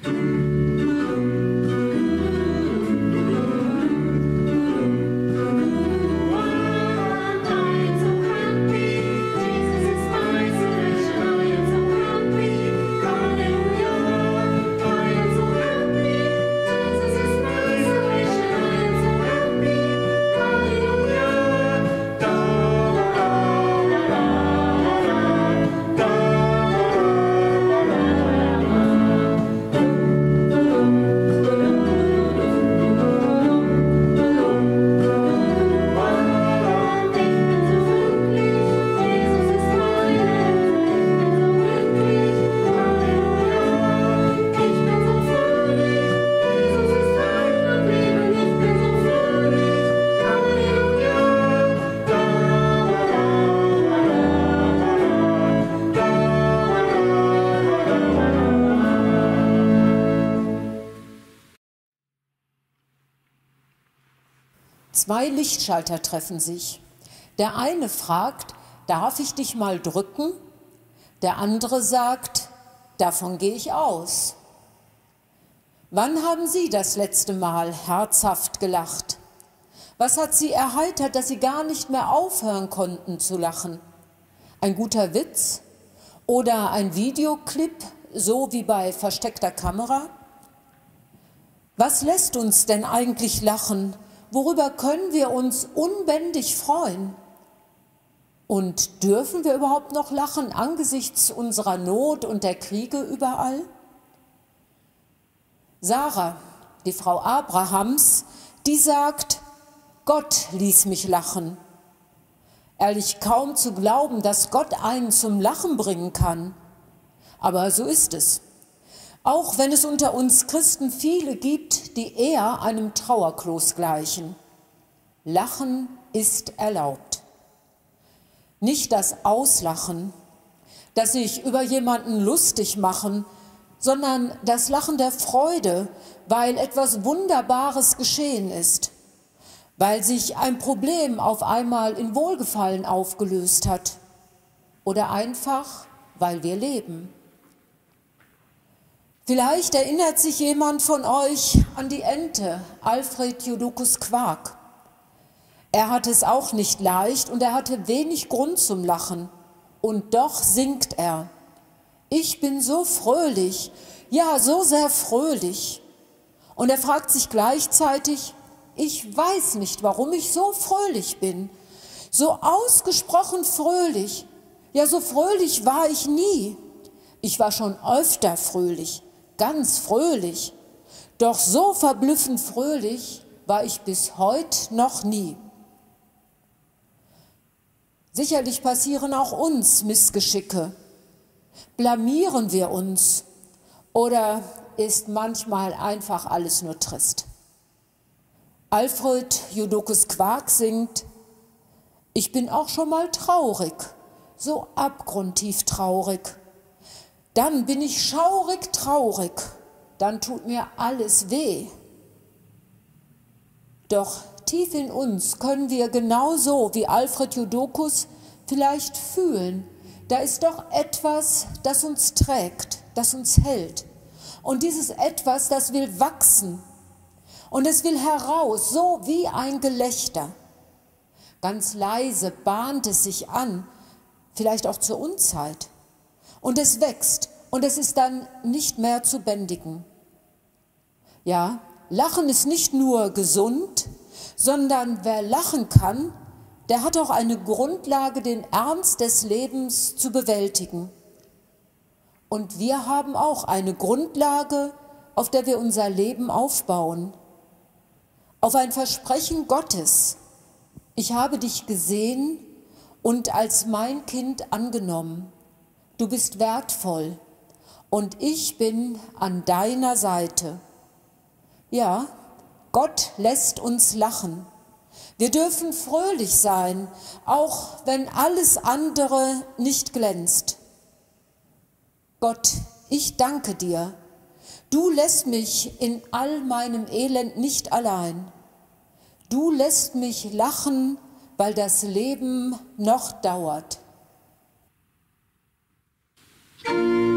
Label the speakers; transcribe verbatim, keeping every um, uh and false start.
Speaker 1: Zwei Lichtschalter treffen sich. Der eine fragt, darf ich dich mal drücken? Der andere sagt, davon gehe ich aus. Wann haben Sie das letzte Mal herzhaft gelacht? Was hat Sie erheitert, dass Sie gar nicht mehr aufhören konnten zu lachen? Ein guter Witz? Oder ein Videoclip, so wie bei versteckter Kamera? Was lässt uns denn eigentlich lachen? Worüber können wir uns unbändig freuen? Und dürfen wir überhaupt noch lachen angesichts unserer Not und der Kriege überall? Sarah, die Frau Abrahams, die sagt, Gott ließ mich lachen. Ehrlich kaum zu glauben, dass Gott einen zum Lachen bringen kann. Aber so ist es. Auch wenn es unter uns Christen viele gibt, die eher einem Trauerklos gleichen. Lachen ist erlaubt. Nicht das Auslachen, das sich über jemanden lustig machen, sondern das Lachen der Freude, weil etwas Wunderbares geschehen ist, weil sich ein Problem auf einmal in Wohlgefallen aufgelöst hat oder einfach, weil wir leben. Vielleicht erinnert sich jemand von euch an die Ente, Alfred Jodocus Quak. Er hatte es auch nicht leicht und er hatte wenig Grund zum Lachen. Und doch singt er. Ich bin so fröhlich, ja, so sehr fröhlich. Und er fragt sich gleichzeitig, ich weiß nicht, warum ich so fröhlich bin. So ausgesprochen fröhlich. Ja, so fröhlich war ich nie. Ich war schon öfter fröhlich. Ganz fröhlich, doch so verblüffend fröhlich war ich bis heute noch nie. Sicherlich passieren auch uns Missgeschicke. Blamieren wir uns oder ist manchmal einfach alles nur trist? Alfred Jodocus Quak singt, ich bin auch schon mal traurig, so abgrundtief traurig. Dann bin ich schaurig traurig, dann tut mir alles weh. Doch tief in uns können wir genauso wie Alfred Jodocus vielleicht fühlen, da ist doch etwas, das uns trägt, das uns hält. Und dieses Etwas, das will wachsen und es will heraus, so wie ein Gelächter. Ganz leise bahnt es sich an, vielleicht auch zur Unzeit. Und es wächst und es ist dann nicht mehr zu bändigen. Ja, Lachen ist nicht nur gesund, sondern wer lachen kann, der hat auch eine Grundlage, den Ernst des Lebens zu bewältigen. Und wir haben auch eine Grundlage, auf der wir unser Leben aufbauen. Auf ein Versprechen Gottes. Ich habe dich gesehen und als mein Kind angenommen. Du bist wertvoll und ich bin an deiner Seite. Ja, Gott lässt uns lachen. Wir dürfen fröhlich sein, auch wenn alles andere nicht glänzt. Gott, ich danke dir. Du lässt mich in all meinem Elend nicht allein. Du lässt mich lachen, weil das Leben noch dauert. Thank you.